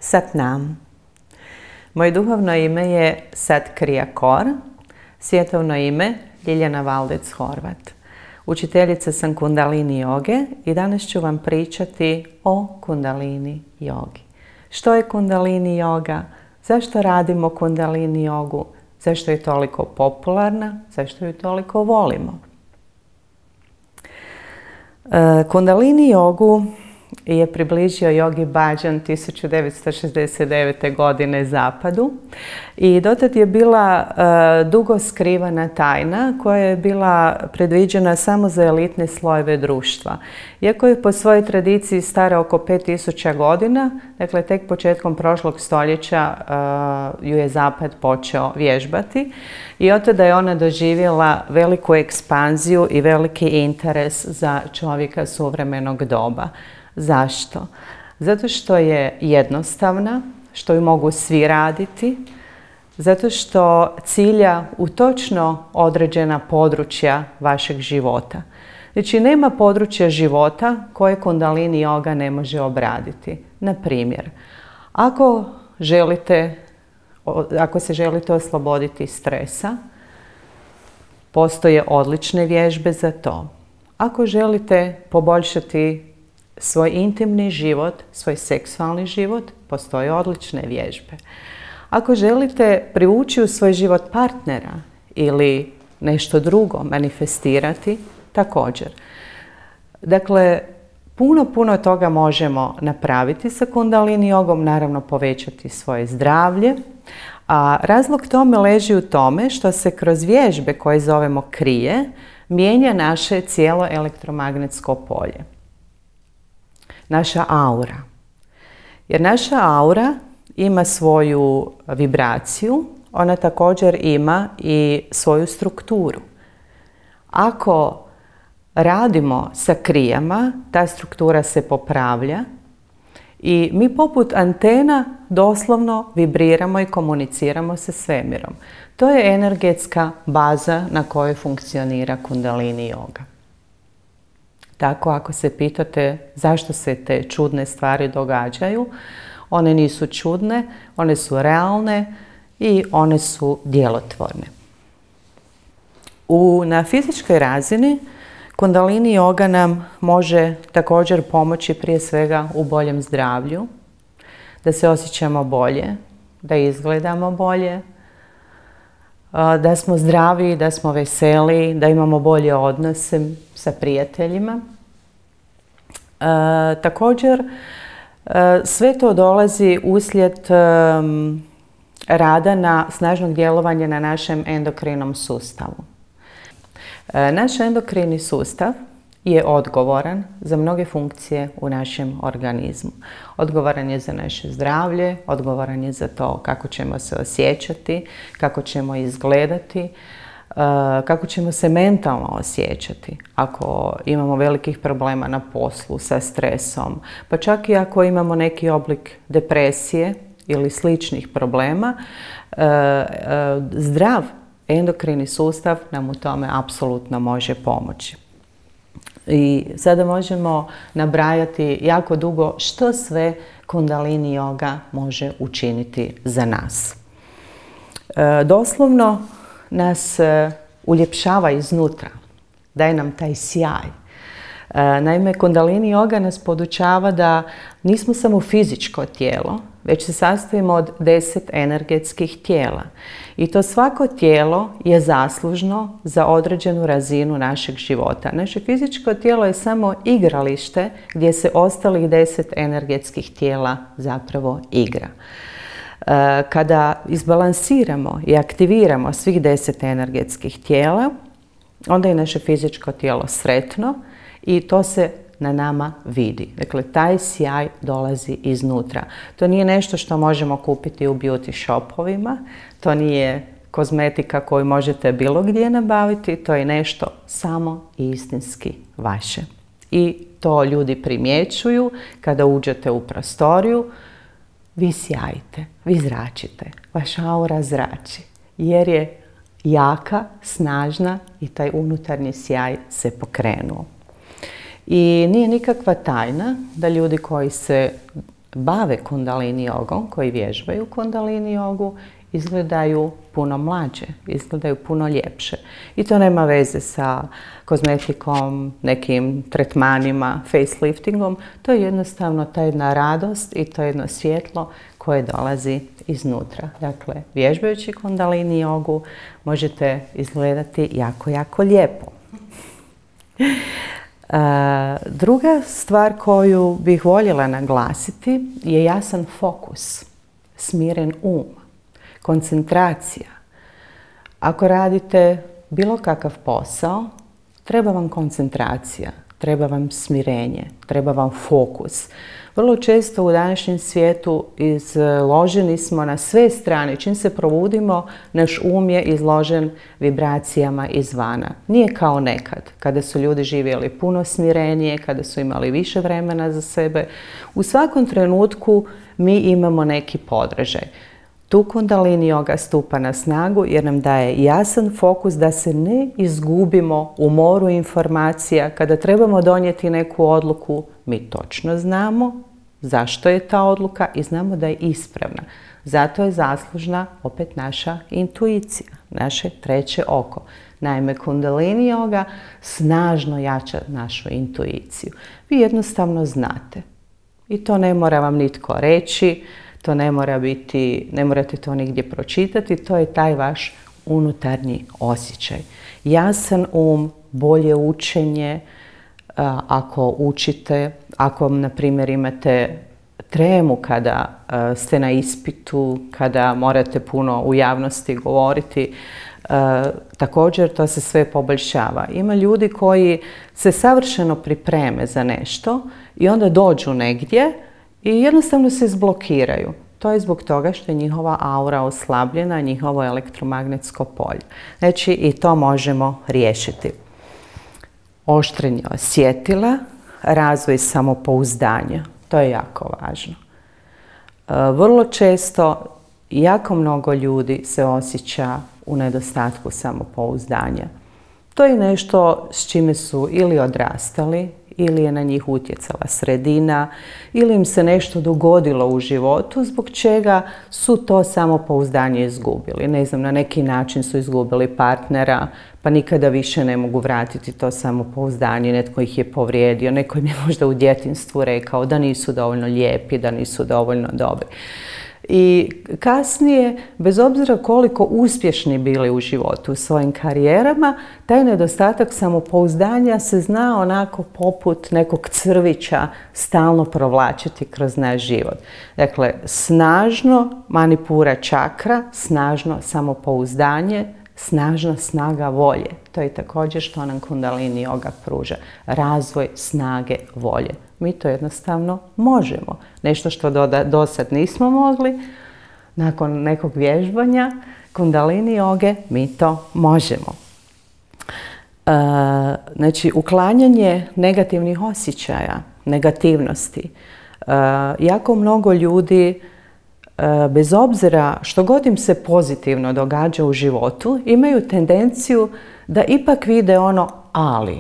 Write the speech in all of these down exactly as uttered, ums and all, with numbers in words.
Sat Nam. Moje duhovno ime je Sat Kriya Kaur, svjetovno ime Ljiljana Valdec Horvat. Učiteljica sam Kundalini joge i danas ću vam pričati o Kundalini jogi. Što je Kundalini joga? Zašto radimo Kundalini jogu? Zašto je toliko popularna? Zašto ju toliko volimo? Kundalini jogu je približio Yogi Bhajan tisuću devetsto šezdeset devete. godine zapadu i dotad je bila uh, dugo skrivana tajna koja je bila predviđena samo za elitne slojeve društva. Iako je po svojoj tradiciji stara oko pet tisuća godina, dakle tek početkom prošlog stoljeća uh, ju je zapad počeo vježbati i od tada je ona doživjela veliku ekspanziju i veliki interes za čovjeka suvremenog doba. Zašto? Zato što je jednostavna, što ju mogu svi raditi, zato što cilja u točno određena područja vašeg života. Znači, nema područja života koje Kundalini joga ne može obraditi. Na primjer, ako želite, ako se želite osloboditi stresa, postoje odlične vježbe za to. Ako želite poboljšati svoj intimni život, svoj seksualni život, postoje odlične vježbe. Ako želite privući u svoj život partnera ili nešto drugo manifestirati, također. Dakle, puno, puno toga možemo napraviti sa Kundalini jogom, naravno povećati svoje zdravlje, a razlog tome leži u tome što se kroz vježbe koje zovemo krije mijenja naše cijelo elektromagnetsko polje. Naša aura. Jer naša aura ima svoju vibraciju, ona također ima i svoju strukturu. Ako radimo sa krijama, ta struktura se popravlja i mi poput antena doslovno vibriramo i komuniciramo sa svemirom. To je energetska baza na kojoj funkcionira Kundalini joga. Tako, ako se pitate zašto se te čudne stvari događaju, one nisu čudne, one su realne i one su djelotvorne. U, na fizičkoj razini Kundalini joga nam može također pomoći prije svega u boljem zdravlju, da se osjećamo bolje, da izgledamo bolje, da smo zdravi, da smo veseli, da imamo bolje odnose sa prijateljima. E, također, e, sve to dolazi uslijed e, rada na snažnog djelovanja na našem endokrinom sustavu. E, naš endokrini sustav je odgovoran za mnoge funkcije u našem organizmu. Odgovoran je za naše zdravlje, odgovoran je za to kako ćemo se osjećati, kako ćemo izgledati, kako ćemo se mentalno osjećati ako imamo velikih problema na poslu sa stresom, pa čak i ako imamo neki oblik depresije ili sličnih problema, zdrav endokrini sustav nam u tome apsolutno može pomoći. I sada možemo nabrajati jako dugo što sve Kundalini joga može učiniti za nas. E, doslovno nas e, uljepšava iznutra, daje nam taj sjaj. E, naime, Kundalini joga nas podučava da nismo samo fizičko tijelo, već se sastojimo od deset energetskih tijela. I to svako tijelo je zaslužno za određenu razinu našeg života. Naše fizičko tijelo je samo igralište gdje se ostalih deset energetskih tijela zapravo igra. Kada izbalansiramo i aktiviramo svih deset energetskih tijela, onda je naše fizičko tijelo sretno i to se na nama vidi. Dakle, taj sjaj dolazi iznutra. To nije nešto što možemo kupiti u beauty shopovima, to nije kozmetika koju možete bilo gdje nabaviti, to je nešto samo istinski vaše. I to ljudi primjećuju kada uđete u prostoriju, vi sjajite, vi zračite, vaša aura zrači, jer je jaka, snažna i taj unutarnji sjaj se pokrenuo. I nije nikakva tajna da ljudi koji se bave kundalini jogom, koji vježbaju kundalini jogu, izgledaju puno mlađe, izgledaju puno ljepše. I to nema veze sa kozmetikom, nekim tretmanima, faceliftingom. To je jednostavno ta jedna radost i to jedno svjetlo koje dolazi iznutra. Dakle, vježbajući kundalini jogu možete izgledati jako, jako lijepo. Druga stvar koju bih voljela naglasiti je jasan fokus, smiren um, koncentracija. Ako radite bilo kakav posao, treba vam koncentracija, treba vam smirenje, treba vam fokus. Vrlo često u današnjem svijetu izloženi smo na sve strane. Čim se probudimo, naš um je izložen vibracijama izvana. Nije kao nekad, kada su ljudi živjeli puno smirenije, kada su imali više vremena za sebe. U svakom trenutku mi imamo neki podražaj. Tu kundalini joga stupa na snagu jer nam daje jasan fokus da se ne izgubimo u moru informacija. Kada trebamo donijeti neku odluku, mi točno znamo zašto je ta odluka i znamo da je ispravna. Zato je zaslužna opet naša intuicija, naše treće oko. Naime, kundalini joga snažno jača našu intuiciju. Vi jednostavno znate. I to ne mora vam nitko reći. To ne mora biti, ne morate to nigdje pročitati, to je taj vaš unutarnji osjećaj. Jasan um, bolje učenje, ako učite, ako na primjer imate tremu kada ste na ispitu, kada morate puno u javnosti govoriti, također to se sve poboljšava. Ima ljudi koji se savršeno pripreme za nešto i onda dođu negdje i jednostavno se zblokiraju. To je zbog toga što je njihova aura oslabljena, njihovo elektromagnetsko polje. Znači i to možemo riješiti. Oštrenje osjetila, razvoj samopouzdanja. To je jako važno. Vrlo često, jako mnogo ljudi se osjeća u nedostatku samopouzdanja. To je nešto s čime su ili odrastali, ili je na njih utjecala sredina, ili im se nešto dogodilo u životu zbog čega su to samopouzdanje izgubili. Ne znam, na neki način su izgubili partnera, pa nikada više ne mogu vratiti to samopouzdanje, netko ih je povrijedio, neko im je možda u djetinjstvu rekao da nisu dovoljno lijepi, da nisu dovoljno dobri. I kasnije, bez obzira koliko uspješni bili u životu, u svojim karijerama, taj nedostatak samopouzdanja se zna onako poput nekog crvića stalno provlačiti kroz naš život. Dakle, snažno manipura čakra, snažno samopouzdanje, snažna snaga volje. To je također što nam kundalini joga pruža. Razvoj snage volje. Mi to jednostavno možemo. Nešto što do, do sad nismo mogli, nakon nekog vježbanja kundalini joge, mi to možemo. E, znači, uklanjanje negativnih osjećaja, negativnosti. E, jako mnogo ljudi, e, bez obzira što god im se pozitivno događa u životu, imaju tendenciju da ipak vide ono ali.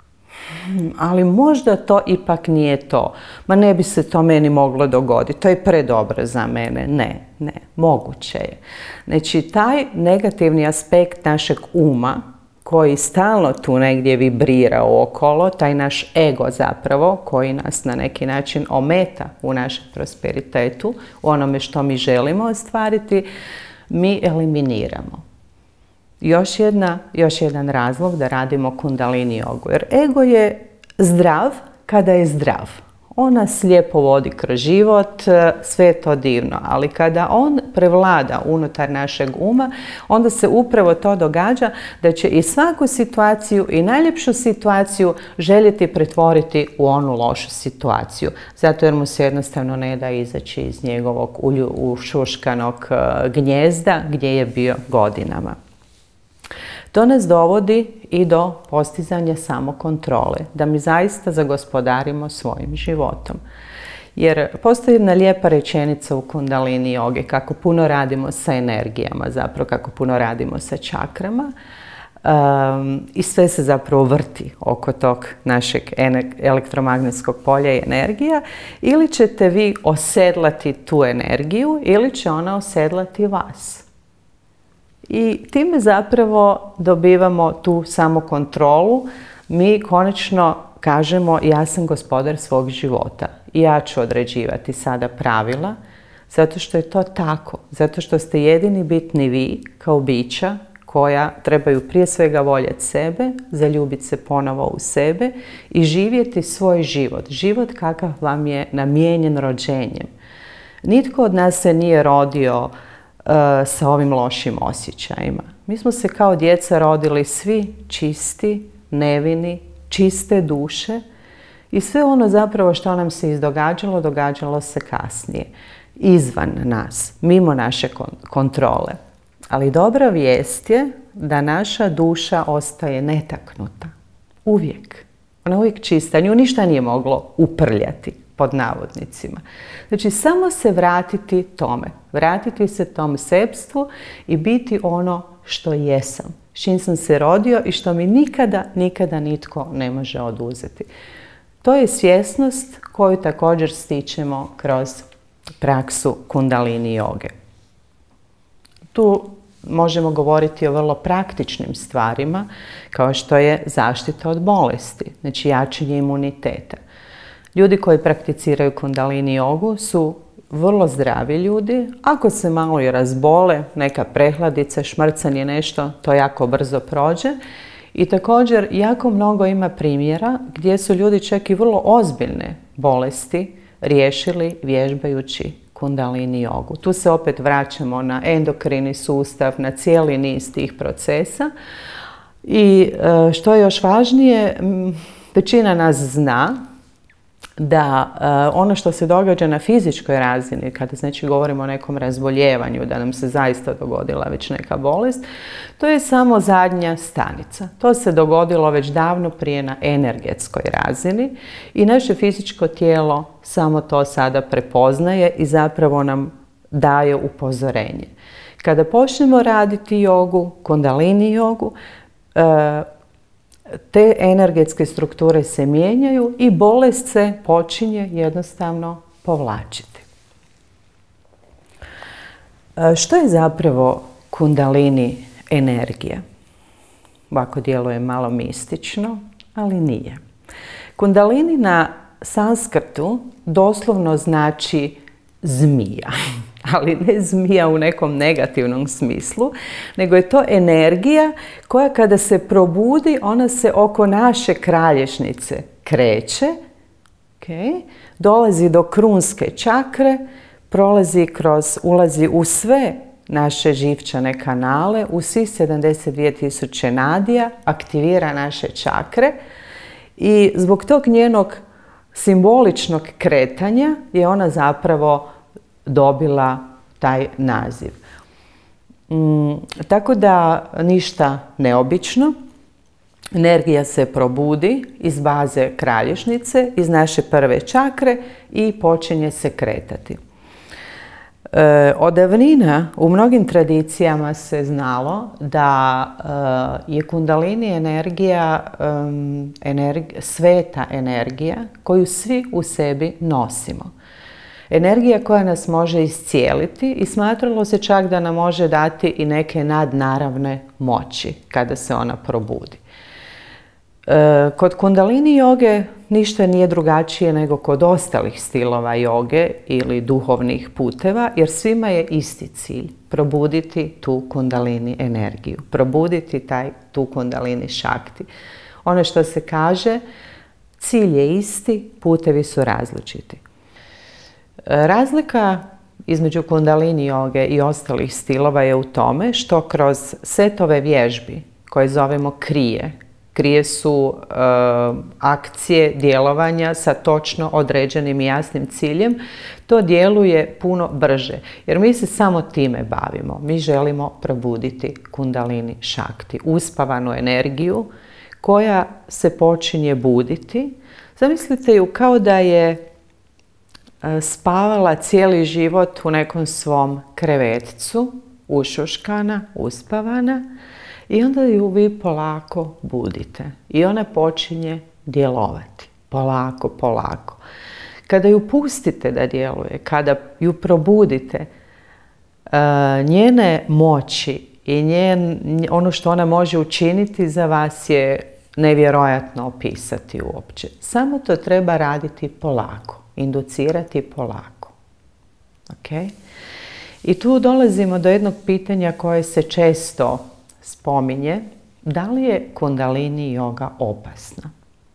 Ali možda to ipak nije to. Ma ne bi se to meni moglo dogoditi. To je predobro za mene. Ne, ne, moguće je. Znači, taj negativni aspekt našeg uma, koji stalno tu negdje vibrira okolo, taj naš ego zapravo, koji nas na neki način ometa u našem prosperitetu, u onome što mi želimo ostvariti, mi eliminiramo. Još, jedna, još jedan razlog da radimo kundalini jogu. Jer ego je zdrav kada je zdrav. On nas lijepo vodi kroz život, sve je to divno. Ali kada on prevlada unutar našeg uma, onda se upravo to događa da će i svaku situaciju i najljepšu situaciju željeti pretvoriti u onu lošu situaciju. Zato jer mu se jednostavno ne da izaći iz njegovog ušuškanog gnijezda gdje je bio godinama. To nas dovodi i do postizanja samokontrole, da mi zaista zagospodarimo svojim životom. Jer postoji jedna lijepa rečenica u kundalini jogi, kako puno radimo sa energijama, zapravo kako puno radimo sa čakrama. um, i sve se zapravo vrti oko tog našeg elektromagnetskog polja i energija, ili ćete vi osedlati tu energiju ili će ona osedlati vas. I time zapravo dobivamo tu samokontrolu. Mi konačno kažemo ja sam gospodar svog života i ja ću određivati sada pravila, zato što je to tako, zato što ste jedini bitni vi kao bića koja trebaju prije svega voljeti sebe, zaljubiti se ponovo u sebe i živjeti svoj život, život kakav vam je namijenjen rođenjem. Nitko od nas se nije rodio uh, sa ovim lošim osjećajima. Mi smo se kao djeca rodili svi čisti, nevini, čiste duše i sve ono zapravo što nam se izdogađalo, događalo se kasnije, izvan nas, mimo naše kontrole. Ali dobra vijest je da naša duša ostaje netaknuta. Uvijek. Ona je uvijek čista. Nju ništa nije moglo uprljati, pod navodnicima. Znači, samo se vratiti tome. Vratiti se tom sebstvu i biti ono što jesam. S čim sam se rodio i što mi nikada, nikada nitko ne može oduzeti. To je svjesnost koju također stičemo kroz praksu kundalini joge. Tu možemo govoriti o vrlo praktičnim stvarima, kao što je zaštita od bolesti, znači jačanje imuniteta. Ljudi koji prakticiraju kundalini jogu su vrlo zdravi ljudi. Ako se malo i razbole, neka prehladica, šmrcanje, nešto, to jako brzo prođe. I također jako mnogo ima primjera gdje su ljudi čak i vrlo ozbiljne bolesti riješili vježbajući kundalini jogu. Tu se opet vraćamo na endokrini sustav, na cijeli niz tih procesa. I što je još važnije, većina nas zna da uh, ono što se događa na fizičkoj razini, kada znači govorimo o nekom razboljevanju, da nam se zaista dogodila već neka bolest, to je samo zadnja stanica. To se dogodilo već davno prije na energetskoj razini i naše fizičko tijelo samo to sada prepoznaje i zapravo nam daje upozorenje. Kada počnemo raditi jogu, kundalini jogu, uh, te energetske strukture se mijenjaju i bolest se počinje jednostavno povlačiti. Što je zapravo kundalini energija? Ovako djeluje malo mistično, ali nije. Kundalini na sanskrtu doslovno znači zmija. Ali ne zmija u nekom negativnom smislu, nego je to energija koja kada se probudi, ona se oko naše kralješnice kreće, okay, dolazi do krunske čakre, prolazi kroz, ulazi u sve naše živčane kanale, u svih sedamdeset dvije tisuće nadija, aktivira naše čakre i zbog tog njenog simboličnog kretanja je ona zapravo dobila taj naziv. Mm, tako da ništa neobično. Energija se probudi iz baze kralješnice, iz naše prve čakre i počinje se kretati. E, od davnina u mnogim tradicijama se znalo da e, je kundalini energija um, energi, sveta energija koju svi u sebi nosimo. Energija koja nas može iscijeliti i smatralo se čak da nam može dati i neke nadnaravne moći kada se ona probudi. E, kod kundalini joge ništa nije drugačije nego kod ostalih stilova joge ili duhovnih puteva, jer svima je isti cilj, probuditi tu kundalini energiju, probuditi taj, tu kundalini šakti. Ono što se kaže, cilj je isti, putevi su različiti. Razlika između kundalini joge i ostalih stilova je u tome što kroz setove vježbi koje zovemo krije, krije su e, akcije djelovanja sa točno određenim i jasnim ciljem, to djeluje puno brže. Jer mi se samo time bavimo. Mi želimo probuditi kundalini šakti, uspavanu energiju koja se počinje buditi. Zamislite ju kao da je spavala cijeli život u nekom svom krevetcu, ušuškana, uspavana I onda ju vi polako budite i ona počinje djelovati. Polako, polako. Kada ju pustite da djeluje, kada ju probudite, njene moći i njen, ono što ona može učiniti za vas je nevjerojatno opisati uopće. Samo to treba raditi polako, inducirati polako. Okay? I tu dolazimo do jednog pitanja koje se često spominje. Da li je kundalini joga opasna?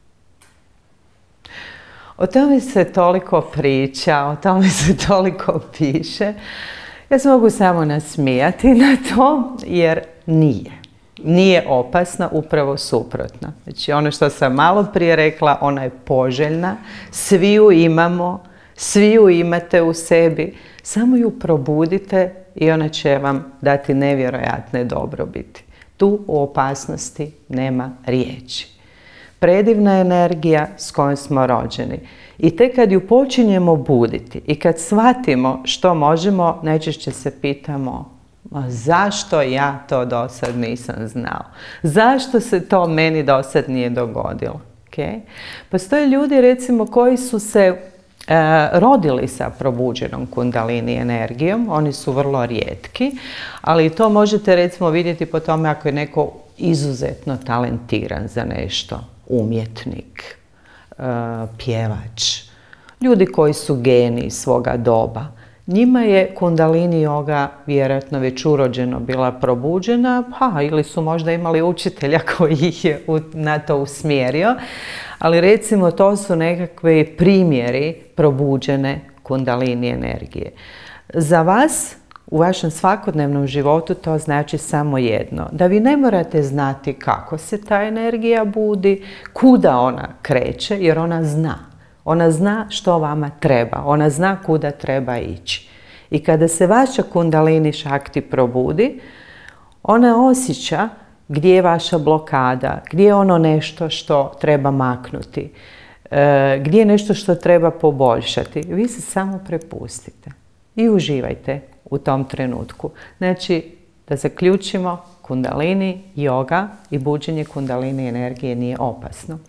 O tome se toliko priča, o tome se toliko piše. Ja se mogu samo nasmijati na to, jer nije. Nije opasna, upravo suprotno. Znači, ono što sam malo prije rekla, ona je poželjna, svi ju imamo, svi ju imate u sebi, samo ju probudite i ona će vam dati nevjerojatne dobrobiti. Tu u opasnosti nema riječi. Predivna energija s kojom smo rođeni. I tek kad ju počinjemo buditi i kad shvatimo što možemo, najčešće se pitamo, zašto ja to do sad nisam znao? Zašto se to meni do sad nije dogodilo? Okay? Postoje ljudi, recimo, koji su se e, rodili sa probuđenom kundalini energijom. Oni su vrlo rijetki, ali to možete, recimo, vidjeti po tome ako je neko izuzetno talentiran za nešto. Umjetnik, e, pjevač, ljudi koji su geniji svoga doba. Njima je kundalini joga vjerojatno već urođeno bila probuđena, pa ili su možda imali učitelja koji ih je na to usmjerio, ali recimo to su nekakvi primjeri probuđene kundalini energije. Za vas u vašem svakodnevnom životu to znači samo jedno, da vi ne morate znati kako se ta energija budi, kuda ona kreće, jer ona zna. Ona zna što vama treba, ona zna kuda treba ići. I kada se vaša kundalini šakti probudi, ona osjeća gdje je vaša blokada, gdje je ono nešto što treba maknuti, gdje je nešto što treba poboljšati. Vi se samo prepustite i uživajte u tom trenutku. Znači, da zaključimo, kundalini joga i buđenje kundalini energije nije opasno.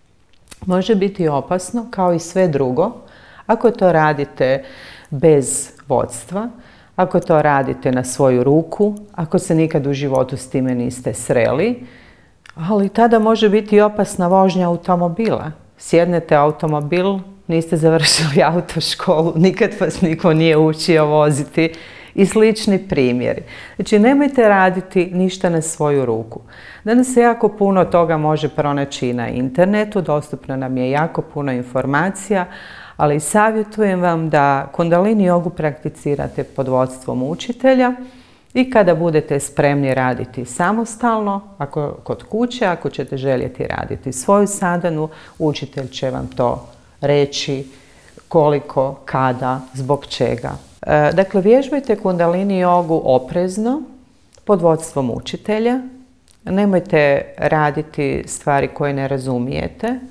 Može biti opasno, kao i sve drugo, ako to radite bez vodstva, ako to radite na svoju ruku, ako se nikad u životu s time niste sreli, ali tada može biti opasna vožnja automobila. Sjednete u automobil, niste završili autoškolu, nikad vas niko nije učio voziti i slični primjeri. Znači, nemojte raditi ništa na svoju ruku. Danas se jako puno toga može pronaći na internetu, dostupno nam je jako puno informacija, ali savjetujem vam da kundalini jogu prakticirate pod vodstvom učitelja i kada budete spremni raditi samostalno, ako kod kuće, ako ćete željeti raditi svoju sadhanu, učitelj će vam to reći koliko, kada, zbog čega. Dakle, vježbajte kundalini jogu oprezno, pod vodstvom učitelja. Nemojte raditi stvari koje ne razumijete,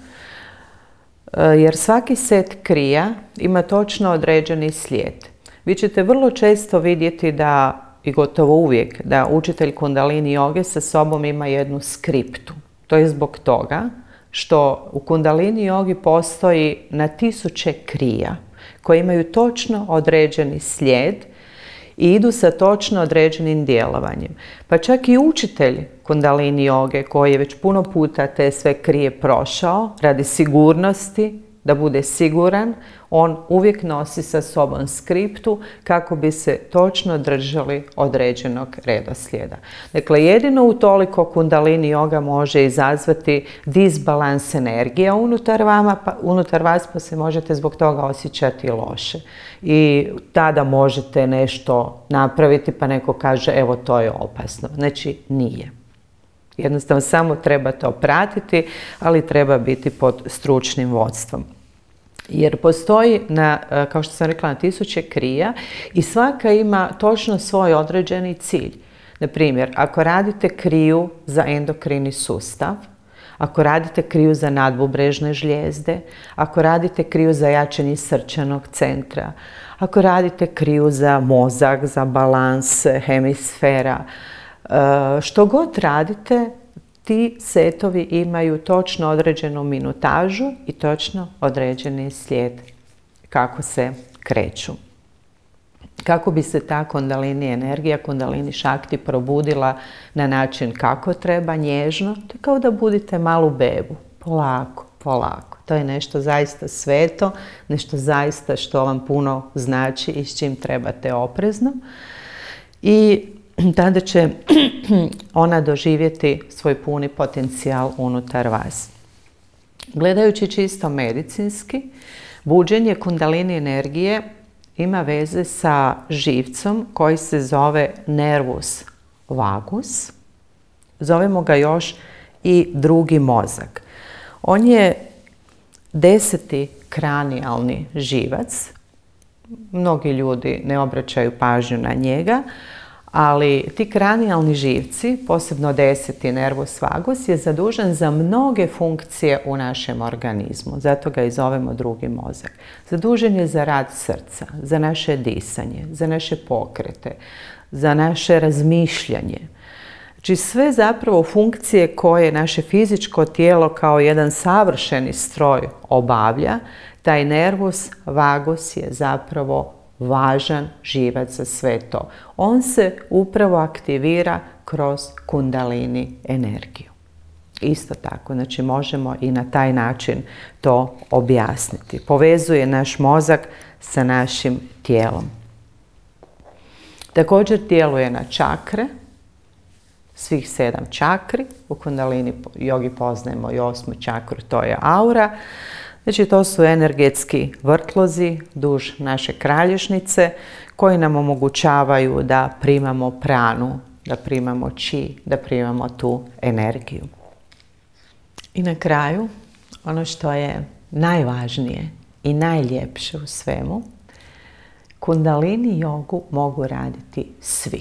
jer svaki set krija ima točno određeni slijed. Vi ćete vrlo često vidjeti da, i gotovo uvijek, da učitelj kundalini joge sa sobom ima jednu skriptu. To je zbog toga što u kundalini jogi postoji na tisuće krija koje imaju točno određeni slijed i idu sa točno određenim djelovanjem. Pa čak i učitelj kundalini joge koji je već puno puta te sve krije prošao, radi sigurnosti, da bude siguran, on uvijek nosi sa sobom skriptu kako bi se točno držali određenog redoslijeda. Dakle, jedino utoliko kundalini joga može izazvati disbalans energija unutar, vama, pa, unutar vas, pa se možete zbog toga osjećati loše. I tada možete nešto napraviti pa neko kaže evo to je opasno. Znači, nije. Jednostavno samo treba to pratiti, ali treba biti pod stručnim vodstvom. Jer postoji, na, kao što sam rekla, na tisuće krija i svaka ima točno svoj određeni cilj. Na primjer, ako radite kriju za endokrini sustav, ako radite kriju za nadbubrežne žlijezde, ako radite kriju za jačanje srčanog centra, ako radite kriju za mozak, za balans hemisfera, Što god radite, ti setovi imaju točno određenu minutažu i točno određeni slijed kako se kreću. Kako bi se ta kundalini energija, kundalini šakti probudila na način kako treba, nježno, to je kao da budite malu bebu, polako, polako. To je nešto zaista sveto, nešto zaista što vam puno znači i s čim trebate oprezno. I tada će ona doživjeti svoj puni potencijal unutar vas. Gledajući čisto medicinski, buđenje kundalini energije ima veze sa živcom koji se zove nervus vagus. Zovemo ga još i drugi mozak. On je deseti kranijalni živac. Mnogi ljudi ne obraćaju pažnju na njega, ali ti kranijalni živci, posebno deseti nervus vagus, je zadužen za mnoge funkcije u našem organizmu. Zato ga i zovemo drugi mozak. Zadužen je za rad srca, za naše disanje, za naše pokrete, za naše razmišljanje. Znači sve zapravo funkcije koje naše fizičko tijelo kao jedan savršeni stroj obavlja, taj nervus vagus je zapravo važan živac za sve to. On se upravo aktivira kroz kundalini energiju. Isto tako, znači možemo i na taj način to objasniti. Povezuje naš mozak sa našim tijelom. Također djeluje na čakre, svih sedam čakri. U kundalini jogi poznajemo i osmu čakru, to je aura. Znači to su energetski vrtlozi duž naše kralježnice koji nam omogućavaju da primamo pranu, da primamo chi, da primamo tu energiju. I na kraju, ono što je najvažnije i najljepše u svemu, kundalini jogu mogu raditi svi.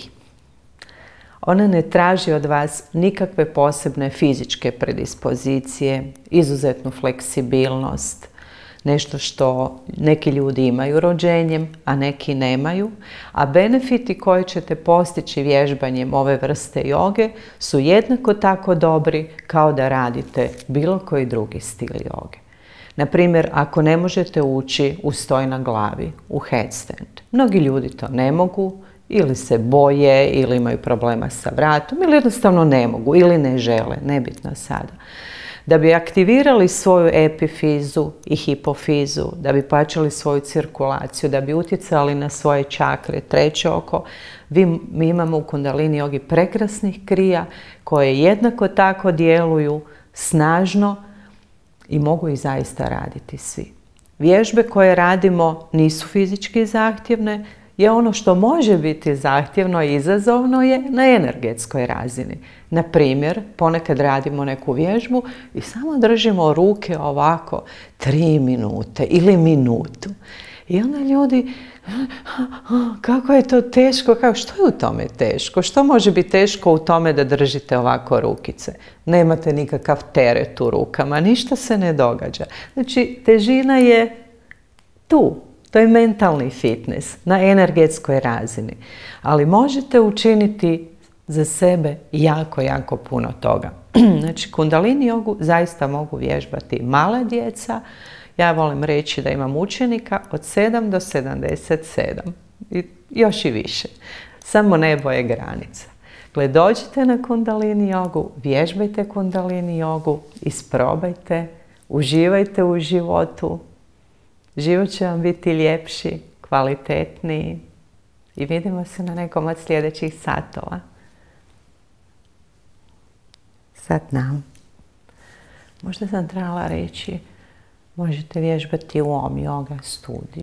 Ona ne traži od vas nikakve posebne fizičke predispozicije, izuzetnu fleksibilnost, nešto što neki ljudi imaju rođenjem, a neki nemaju, a benefiti koje ćete postići vježbanjem ove vrste joge su jednako tako dobri kao da radite bilo koji drugi stil joge. Na primjer, ako ne možete ući u stoj na glavi, u headstand, mnogi ljudi to ne mogu, ili se boje, ili imaju problema sa vratom, ili jednostavno ne mogu, ili ne žele, nebitno sada. Da bi aktivirali svoju epifizu i hipofizu, da bi pojačali svoju cirkulaciju, da bi utjecali na svoje čakre, treće oko, vi, mi imamo u kundalini jogi prekrasnih krija koje jednako tako djeluju snažno i mogu ih zaista raditi svi. Vježbe koje radimo nisu fizički zahtjevne, je ono što može biti zahtjevno i izazovno je na energetskoj razini. Na primjer, ponekad radimo neku vježbu i samo držimo ruke ovako tri minute ili minutu. I onda ljudi, kako je to teško, kako, što je u tome teško? Što može biti teško u tome da držite ovako rukice? Nemate nikakav teret u rukama, ništa se ne događa. Znači, težina je tu. To je mentalni fitness na energetskoj razini. Ali možete učiniti za sebe jako, jako puno toga. Znači, kundalini jogu zaista mogu vježbati mala djeca. Ja volim reći da imam učenika od sedam do sedamdeset sedam. I još i više. Samo nebo je granica. Dakle, dođite na kundalini jogu, vježbajte kundalini jogu, isprobajte, uživajte u životu. Život će vam biti ljepši, kvalitetniji i vidimo se na nekom od sljedećih satova. Sad nam. Možda sam trebala reći, možete vježbati u Om Yoga studiju.